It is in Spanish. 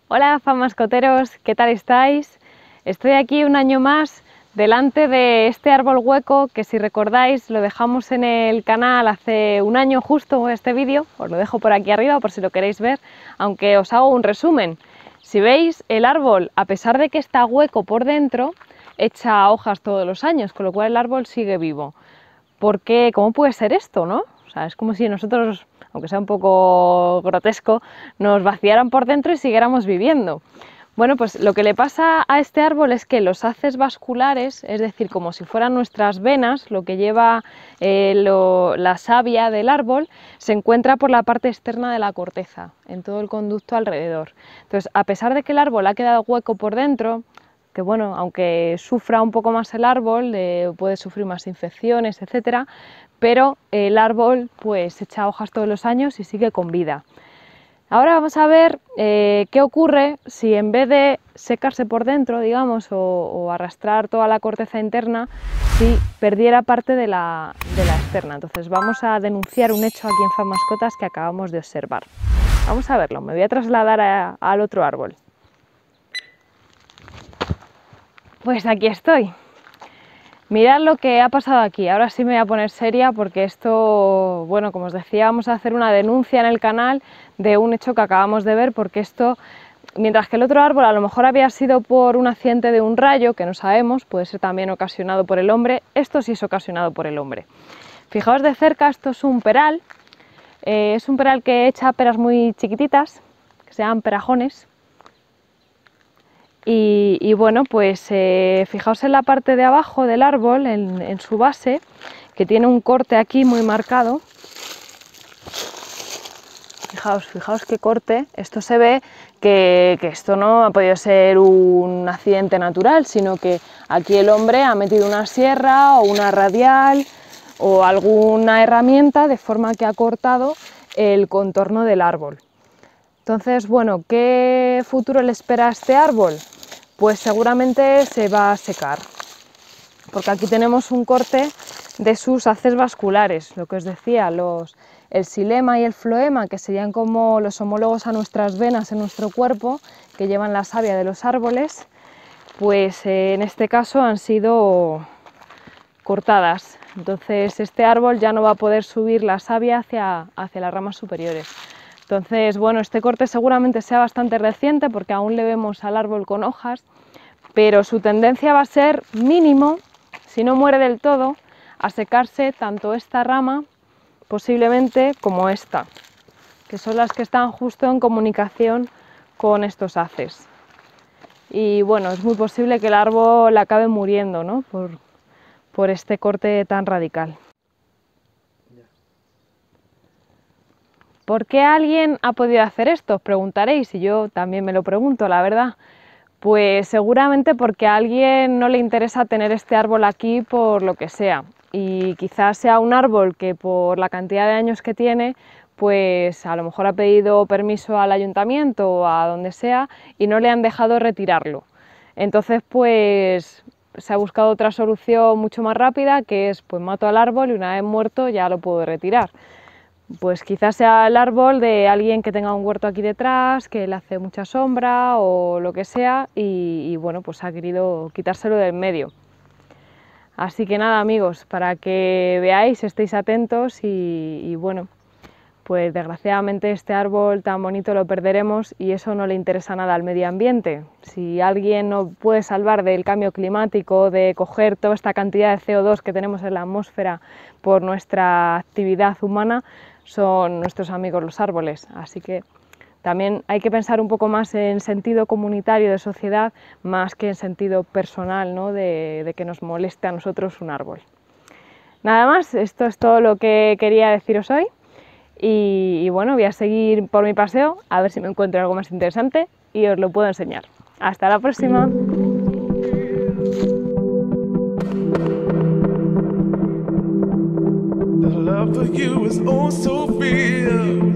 Hola fanmascoteros, ¿qué tal estáis? Estoy aquí un año más delante de este árbol hueco que, si recordáis, lo dejamos en el canal hace un año justo. Este vídeo os lo dejo por aquí arriba por si lo queréis ver, aunque os hago un resumen. Si veis, el árbol, a pesar de que está hueco por dentro, echa hojas todos los años, con lo cual el árbol sigue vivo. ¿Por qué? ¿Cómo puede ser esto, no? O sea, es como si nosotros, aunque sea un poco grotesco, nos vaciaran por dentro y siguiéramos viviendo. Bueno, pues lo que le pasa a este árbol es que los haces vasculares, es decir, como si fueran nuestras venas, lo que lleva la savia del árbol, se encuentra por la parte externa de la corteza, en todo el conducto alrededor. Entonces, a pesar de que el árbol ha quedado hueco por dentro, que bueno, aunque sufra un poco más el árbol, puede sufrir más infecciones, etcétera, pero el árbol pues echa hojas todos los años y sigue con vida. Ahora vamos a ver qué ocurre si, en vez de secarse por dentro, digamos, o arrastrar toda la corteza interna, si perdiera parte de la externa. Entonces vamos a denunciar un hecho aquí en FanMascotas que acabamos de observar. Vamos a verlo, me voy a trasladar al otro árbol. Pues aquí estoy. Mirad lo que ha pasado aquí. Ahora sí me voy a poner seria porque esto, bueno, como os decía, vamos a hacer una denuncia en el canal de un hecho que acabamos de ver, porque esto, mientras que el otro árbol a lo mejor había sido por un accidente de un rayo, que no sabemos, puede ser también ocasionado por el hombre, esto sí es ocasionado por el hombre. Fijaos de cerca, esto es un peral que echa peras muy chiquititas, que se llaman perajones. Y bueno, pues fijaos en la parte de abajo del árbol, en su base, que tiene un corte aquí muy marcado. Fijaos qué corte. Esto se ve que esto no ha podido ser un accidente natural, sino que aquí el hombre ha metido una sierra o una radial o alguna herramienta de forma que ha cortado el contorno del árbol. Entonces, bueno, ¿qué futuro le espera a este árbol? Pues seguramente se va a secar, porque aquí tenemos un corte de sus haces vasculares, lo que os decía, el xilema y el floema, que serían como los homólogos a nuestras venas en nuestro cuerpo, que llevan la savia de los árboles, pues en este caso han sido cortadas. Entonces este árbol ya no va a poder subir la savia hacia las ramas superiores. Entonces, bueno, este corte seguramente sea bastante reciente porque aún le vemos al árbol con hojas, pero su tendencia va a ser mínimo, si no muere del todo, a secarse tanto esta rama posiblemente como esta, que son las que están justo en comunicación con estos haces. Y bueno, es muy posible que el árbol acabe muriendo, ¿no? por este corte tan radical. ¿Por qué alguien ha podido hacer esto? Os preguntaréis, y yo también me lo pregunto, la verdad. Pues seguramente porque a alguien no le interesa tener este árbol aquí por lo que sea, y quizás sea un árbol que, por la cantidad de años que tiene, pues a lo mejor ha pedido permiso al ayuntamiento o a donde sea y no le han dejado retirarlo. Entonces pues se ha buscado otra solución mucho más rápida, que es pues mato al árbol y una vez muerto ya lo puedo retirar. Pues quizás sea el árbol de alguien que tenga un huerto aquí detrás, que le hace mucha sombra o lo que sea, y bueno, pues ha querido quitárselo del medio. Así que nada, amigos, para que veáis, estéis atentos y bueno, pues desgraciadamente este árbol tan bonito lo perderemos, y eso no le interesa nada al medio ambiente. Si alguien nos puede salvar del cambio climático, de coger toda esta cantidad de CO2 que tenemos en la atmósfera por nuestra actividad humana, son nuestros amigos los árboles. Así que también hay que pensar un poco más en sentido comunitario de sociedad, más que en sentido personal, ¿no? de que nos moleste a nosotros un árbol. Nada más, esto es todo lo que quería deciros hoy. Y bueno, voy a seguir por mi paseo a ver si me encuentro algo más interesante y os lo puedo enseñar. Hasta la próxima. The love for you is oh so real.